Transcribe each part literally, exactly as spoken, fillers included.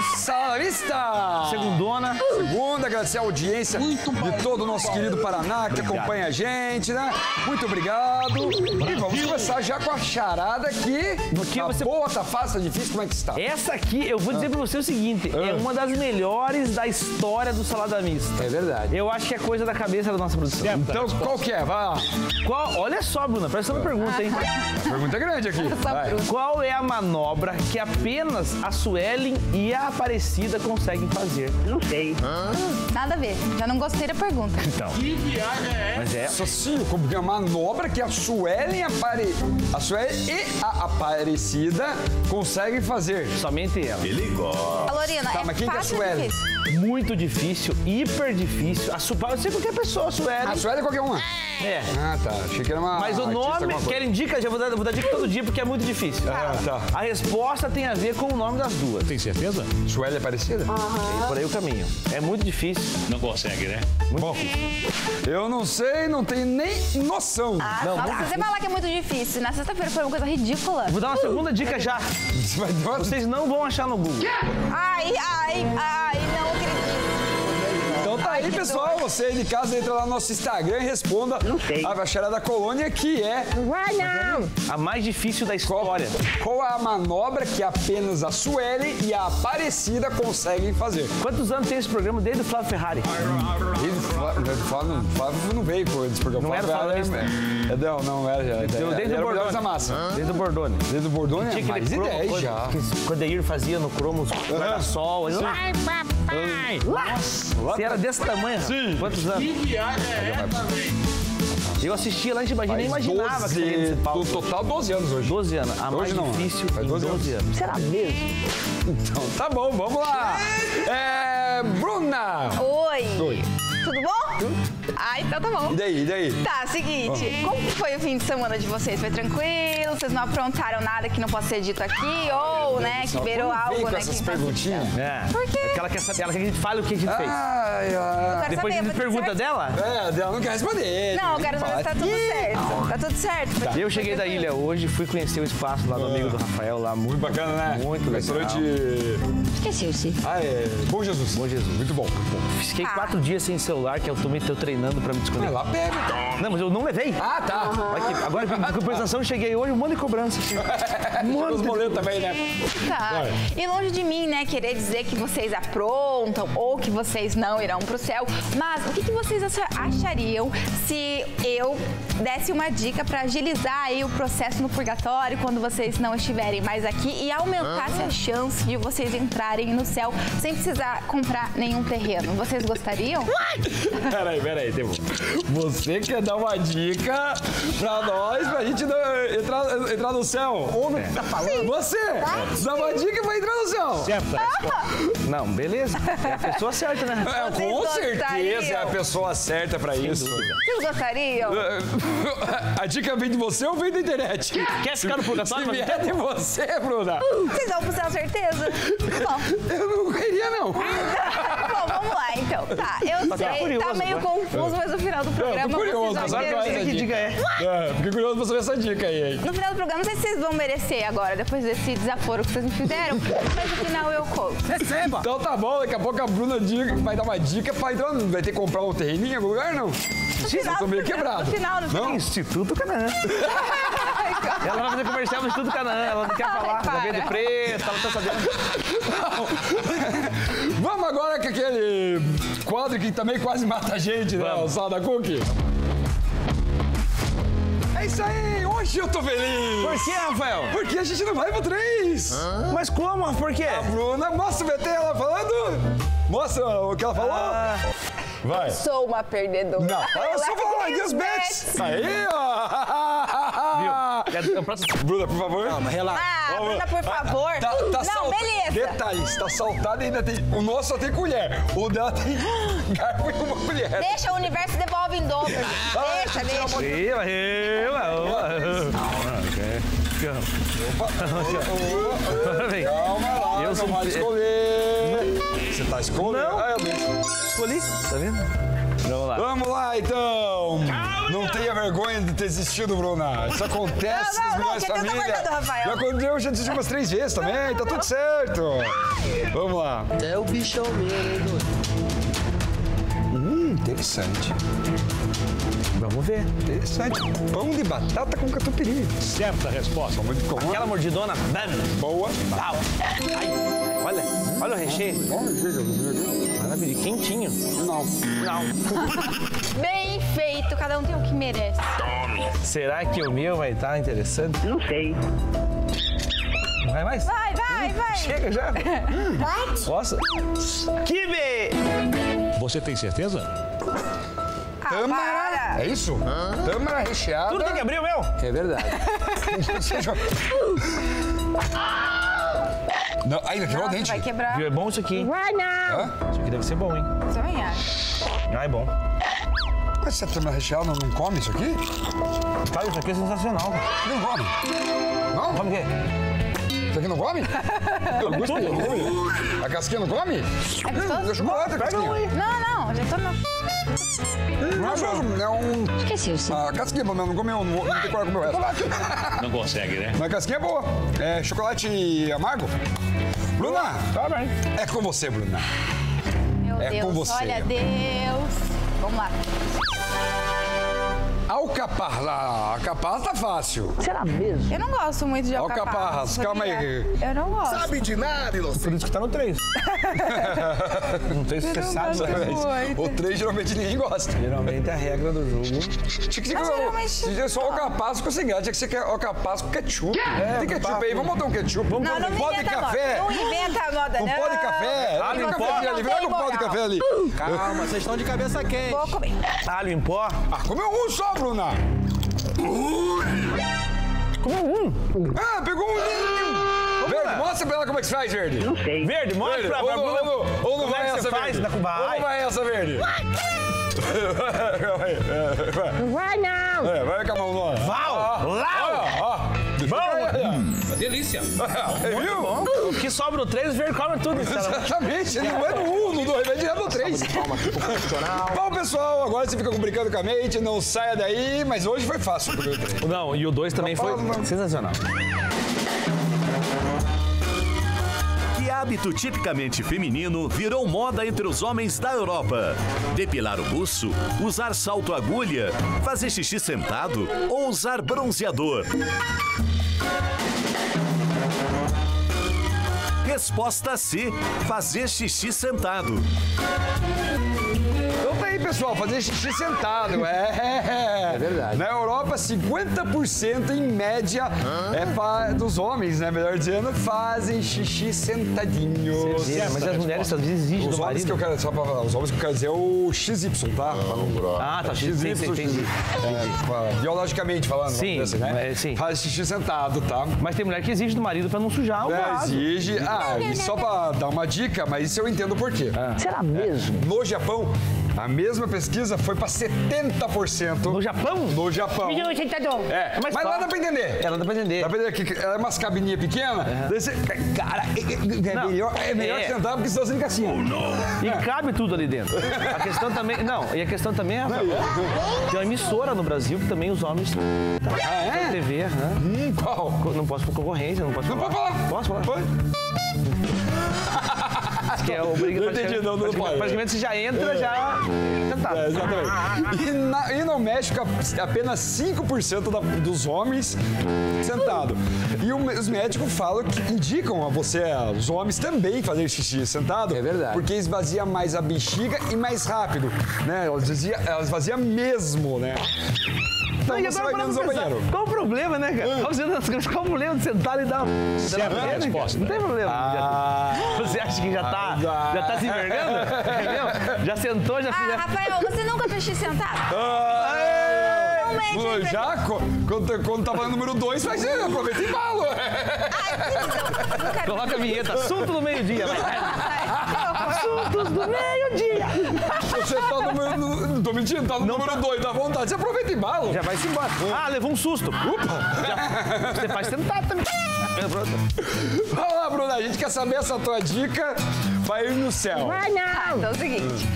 Salada Mista! Segundona. Segunda, agradecer a audiência Muito de bom, todo o nosso muito querido Paraná, que Obrigado. acompanha a gente, né? Muito obrigado. E vamos começar já com a charada aqui. Do que tá você- boa, tá fácil, tá difícil, como é que está? Essa aqui, eu vou dizer pra você o seguinte, é uma das melhores da história do Salada Mista. É verdade. Eu acho que é coisa da cabeça da nossa produção. Então, qual que é? Vai lá. Qual, olha só, Bruna, presta uma pergunta, hein? A pergunta é grande aqui. Vai. Qual é a manobra que apenas a Suelen e a Aparecida conseguem fazer? Não sei. Nada a ver. Já não gostei da pergunta. Então. Que viagem é essa? Mas é. Isso sim, como que é uma manobra que a Suelen apare... a Suelen e a Aparecida conseguem fazer. Somente ela. A Lorena, Tá, é mas quem que é a fácil ou Suelen? difícil? Muito difícil, hiper difícil. A Su... Eu sei qualquer pessoa, a Suelen. A Suelen é qualquer uma. É. Ah, tá. Achei que era uma Mas o artista, nome, alguma coisa. querem dica? Já vou dar, vou dar dica todo dia porque é muito difícil. Ah, tá. A resposta tem a ver com o nome das duas. Tem certeza? Suelen é parecida? Tem por aí o caminho. É muito difícil. Não consegue, né? Bom, eu não sei, não tenho nem noção. Ah, Não, só muito se você falar que é muito difícil. Na sexta-feira foi uma coisa ridícula. Vou dar uma segunda dica já. Você vai dar uma- Vocês não vão achar no Google. Ai, ai, ai, não acredito. Então tá aí, que pessoal. Você aí de casa entra lá no nosso Instagram e responda sei. a charada da colônia, que é Vai não! A mais difícil da história. qual é a manobra que apenas a Suelen e a Aparecida conseguem fazer. Quantos anos tem esse programa desde o Flávio Ferrari? Ele fala- ele fala- não, Flávio não veio com esse programa. Não era o Flávio Flávio é, é, Não, não era já. Deu Era, desde era o o melhor da Bordone. massa. Desde o Bordone. Desde o Bordone é Tinha mais aquele cromo, dez quando- já. que quando a Ir fazia no cromo, os guarda-sol. Ai, papai! Nossa! Você era desse tamanho? Sim. Quantos anos? Que viagem é essa, velho? Eu assistia lá, a gente imagina, nem Faz imaginava que doze, seria nesse palco. no total, doze anos hoje. doze anos. A mais Hoje não, difícil faz em doze doze anos. anos. Será mesmo? Então tá bom, vamos lá. É, Bruna. Oi. Oi. Tudo bom? Ah, então tá bom. E daí, e daí? Tá, seguinte, como que foi o fim de semana de vocês? Foi tranquilo? Vocês não aprontaram nada que não possa ser dito aqui? Ou, né, que beirou Vamos ver algo, com né? essas que perguntinhas. É. Por quê? Porque ela quer saber, ela quer que a gente fale o que a gente fez. Ai, ai. Quero Depois saber, a gente foi tudo pergunta certo? dela. É, ela não quer responder. Não, eu quero saber se tá tudo certo. Tá tudo certo? Foi tudo- Eu cheguei da ilha hoje, fui conhecer o espaço lá do amigo do Rafael, lá muito Muito bacana, né? Muito legal. Restaurante... Esqueceu-se. Ah, é... Bom Jesus. Bom Jesus. Muito bom, muito bom. Fiquei Ah. quatro dias sem celular, que eu também tô treinando pra me Vai desconectar. lá, pega. Não, mas eu não levei. Ah, tá. Vai que- Agora, com compensação, cheguei hoje, um monte de cobrança. Um Os monte de... boletos também, né? Tá. E longe de mim, né, querer dizer que vocês aprontam ou que vocês não irão pro céu, mas o que, que vocês acha- achariam se eu desse uma dica pra agilizar aí o processo no purgatório quando vocês não estiverem mais aqui e aumentasse a chance de vocês entrarem no céu sem precisar comprar nenhum terreno? Vocês gostariam? Peraí, peraí, tem Você quer dar uma dica pra nós, pra gente não- entrar, entrar no céu? Ou não tá falando? Você! Dá uma dica pra entrar no céu! Não, beleza. É a pessoa certa, né? É, Vocês com certeza é a gostariam? pessoa certa pra isso. Vocês gostariam? A dica vem de você ou vem da internet? Quer ficar no purgatório? Se Mas vier de você, Bruna, Vocês vão pro céu, certeza? Bom, eu não queria, não. bom, vamos lá então. Tá, eu Tô até sei, curioso tá meio agora. confuso, mas no final do Eu programa tô curioso, vocês vão sabe qual é ver. essa que dica é? É, fiquei curioso pra saber essa dica aí, hein? No final do programa, não sei se vocês vão merecer agora, depois desse desaforo que vocês me fizeram, mas no final eu conto. Receba! Então tá bom, daqui a pouco a Bruna dica- vai dar uma dica pra entrar. Vai ter que comprar um terreninho em algum lugar, não? Sim, eu tô meio quebrado. No final, no final. Instituto Canaã. Ela vai fazer comercial no Instituto Canaã, ela não quer falar. para. Já veio de preço, ela tá sabendo. Vamos agora com aquele quadro que também quase mata a gente, né? Vamos. O Sal da Cookie. É isso aí, hoje eu tô feliz. Por que, Rafael? Porque a gente não vai pro três. Mas como? Por quê? Bruna, mostra o B T ela falando. Mostra o que ela falou. Ah, Vai. Sou uma perdedora. Não, ela só falou aqui os bets. Aí, ó. viu? É o próximo. Bruna, por favor. Calma, relaxa. Ah, Bruna, por favor. Tá, tá Não, salta- beleza. Detalhes, tá saltado e ainda tem. O nosso só tem colher. O dela tem garfo e uma colher. Deixa, o universo devolve em dobro. Deixa, deixa. Viva, Vem. Calma lá, Eu não sou- vai escolher. Você tá escolhendo? Não. Ah, eu deixo. Escolhi, tá vendo? Vamos lá. Vamos lá, então. Não tenha vergonha de ter desistido, Bruna. Isso acontece Não, não, nas não, melhores que que eu tô famílias. guardando, Rafael? Já aconteceu, eu já desisti umas três vezes também, tá tudo certo. Vamos lá. É o bichão mesmo, hein, doido? Hum, interessante. Vamos ver. Interessante. Pão de batata com catupiry. Certa resposta. Vamos de comum. Aquela mordidona. Bam. Boa. Pau. Ai, olha, olha o recheio. Maravilha, quentinho. Não. Não. Bem feito, cada um tem o que merece. Será que o meu vai estar interessante? Não sei. Vai mais? Vai, vai, vai. Chega já. Nossa. Kibe! Você tem certeza? Ah, Tâmara. para. É isso? Tâmara recheada. Tudo tem que abrir o meu? É verdade. Não, ainda quebrou o Nossa, dente. vai quebrar. Viu? É bom isso aqui. Hã? Isso aqui deve ser bom, hein? Eu também acho. Ah, é bom. Mas se a tâmara recheada não come isso aqui? Cara, isso aqui é sensacional. Não come. Não? Come o quê? Isso aqui não come? Eu gostei. A casquinha não come? É gostoso? É chocolate a casquinha. Não, não, já tô no... Não, não, é um... Esqueceu-se. A casquinha, pelo menos, não comeu, não, não tem coragem de comer o resto. Não consegue, né? Mas a casquinha é boa. É chocolate amargo. Bruna, Tá bem. é com você, Bruna. Meu É Deus, com você. olha, Deus. Vamos lá. Alcaparras. Ah, alcaparras tá fácil. Será mesmo? Eu não gosto muito de alcaparras. Alcaparras, calma sabia? aí. Eu não gosto. Sabe de nada, inocente. Por isso que tá no três. Não sei se você sabe, gosto mas muito. O três geralmente ninguém gosta. geralmente é a regra do jogo. Tinha que ser Mas geralmente- se tiver só alcaparras com cigarro. Tinha que ser alcaparras com ketchup. Tem ketchup aí, vamos botar um ketchup. Vamos Não, botar não um pó de inventa café. moda. Não inventa a moda, Um não. pó de café. Ah, Tem um não cafezinho pode. ali. Não Vai tem com um pó de moral. café ali. Calma, vocês estão de cabeça quente. Vou comer. Alho em pó. Ah, comeu um só, Bruna. Comeu um. Ah, pegou um lindo. Verde, mostra pra ela como é que se faz, Verde. Não sei. Verde, mostra Verde, pra ou, pra não- ou, não- ou não Como vai é que essa, você faz Verde? na Cuba? Ou não vai essa, Verde? Vai não. É, vai com a mão nova. Val! Lau! Ó, ó. Deixa eu cair, ó. Delícia. Viu? O que sobra no três, o verde come tudo. Exatamente, ele não vai no um, no dois, vai direto no três. Bom, pessoal, agora você fica brincando com a mente, não saia daí, mas hoje foi fácil pro três. Não, e o dois também foi Não. sensacional. Que hábito tipicamente feminino virou moda entre os homens da Europa? Depilar o buço, usar salto-agulha, fazer xixi sentado ou usar bronzeador? Resposta C, fazer xixi sentado. Então tá aí, pessoal, fazer xixi sentado. É, É verdade. Na Europa, cinquenta por cento em média é fa- dos homens, né? Melhor dizendo, fazem xixi sentadinhos. É, mas as mulheres às vezes exigem Os do homens que eu marido. quero, só pra falar, os homens que eu quero dizer é o X Y, tá? Ah, tá, sim, sim, sim, entendi. É, fa- biologicamente falando, vamos Sim, dizer assim, né? é, sim. Faz xixi sentado, tá? Mas tem mulher que exige do marido pra não sujar o É, vaso. exige. Ah, e só pra dar uma dica, mas isso eu entendo por quê. Será mesmo? No Japão, a mesma pesquisa foi pra setenta por cento. No Japão? No Japão. Menino sentador. É, mas, mas lá só- dá pra entender. Ela dá pra entender. Dá pra entender que é umas cabininhas pequenas. Daí você, cara, é, é Não, melhor, é melhor é. sentar porque senão você fica assim. ó. E cabe tudo ali dentro. A questão também. Não, e a questão também é. Tem uma emissora no Brasil que também os homens. Ah, é? T V, aham. Hum, qual? Não posso por concorrência, não posso Não falar. pode falar. Posso falar? Pode? Que é obrigatório. Não entendi, não, não pode. Praticamente você já entra, já. Sentado. É, exatamente. E, na- e no México, apenas cinco por cento da- dos homens sentado. E o- os médicos falam que indicam a você, os homens, também fazer xixi sentado. É verdade. Porque esvazia mais a bexiga e mais rápido, né? Ela esvazia, ela esvazia mesmo, né? Então E você agora vai parando menos ao pra pensar, banheiro. qual o problema, né, cara? Qual o das coisas? Qual o problema de sentar e dar uma. Certa Né, resposta. cara? Não tem problema. Ah. Você acha que já tá, Ah. já tá se envergando? Entendeu? Já sentou, já Ah, já- Rafael, você nunca fez xixi sentado? Ah, Não mede aí pra já, co- quando, quando tava no número dois, mas é, aproveita e embalo. Coloca a vinheta, assunto do meio-dia. vai. Assuntos do meio-dia. Você tá no número. no- Não tô mentindo, tá no número dois, dá vontade. Você aproveita e embalo. Já vai se embora. Ah, levou um susto. Upa! Já- você faz sentado também. Pronto. Vamos lá, Bruna, a gente quer saber essa tua dica pra ir no céu. Vai não. Então é o seguinte.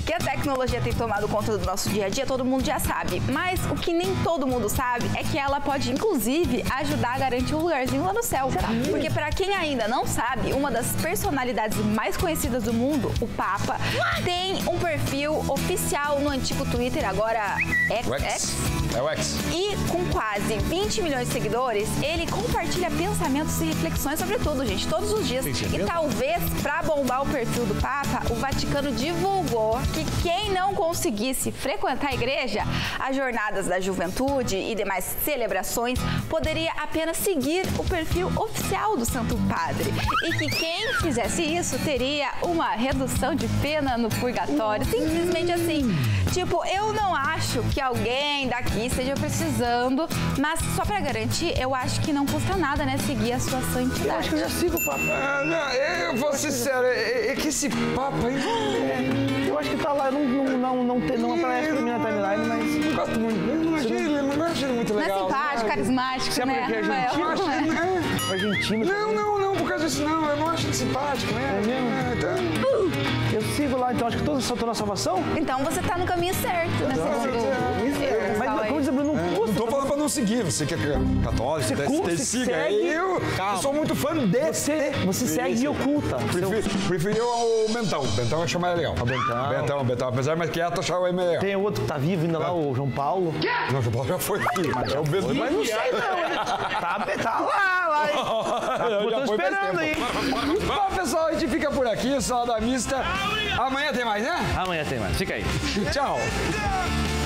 Que a tecnologia tem tomado conta do nosso dia a dia, todo mundo já sabe. Mas o que nem todo mundo sabe é que ela pode, inclusive, ajudar a garantir um lugarzinho lá no céu. Porque para quem ainda não sabe, uma das personalidades mais conhecidas do mundo, o Papa, tem um perfil oficial no antigo Twitter, agora X. O X. É o X. E com quase vinte milhões de seguidores, ele compartilha pensamentos e reflexões sobre tudo, gente, todos os dias. E talvez, para bombar o perfil do Papa, o Vaticano divulgou que quem não conseguisse frequentar a igreja, as jornadas da juventude e demais celebrações, poderia apenas seguir o perfil oficial do Santo Padre. E que quem fizesse isso teria uma redução de pena no purgatório. Simplesmente assim. Tipo, eu não acho que alguém daqui esteja precisando, mas só pra garantir, eu acho que não custa nada, né, seguir a sua santidade. Eu acho que eu já sigo o Papa. Ah, não, eu vou ser sincero, é, é que esse Papa aí... É, eu acho que tá lá, não, não, não, não, tem, não aparece pra mim na timeline, mas... Não gosto muito, eu não acho ele, não acho ele muito Não é legal. simpático, carismático, Você é né? porque é Rafael? argentino? Eu acho ele... é. Argentino. Não, não, não, por causa disso não, eu não acho ele simpático, né? É mesmo? É, então... Eu sigo lá, então acho que todos soltou na salvação. Então você tá no caminho certo, né? Segundo eu, Mas pessoal aí. como dizer, não Não custa. tô falando pra não seguir, você que é católico, Você você, curte, você siga. segue. Eu, eu sou muito fã desse. Você, você segue e oculta. Prefiro, preferiu o Bentão. Bentão eu acho mais legal. O Bentão. Bentão, Bentão. Apesar de mais quieto, eu achava ele mais legal. Tem outro que tá vivo ainda lá, o João Paulo. Não, o João Paulo já foi aqui. É o Bentão. Mas não sei não, ele tá, tá lá, lá. Eu Eu tô esperando aí. Bom, pessoal, a gente fica por aqui, Salada Mista. Amanhã tem mais, né? Amanhã tem mais, fica aí. Tchau.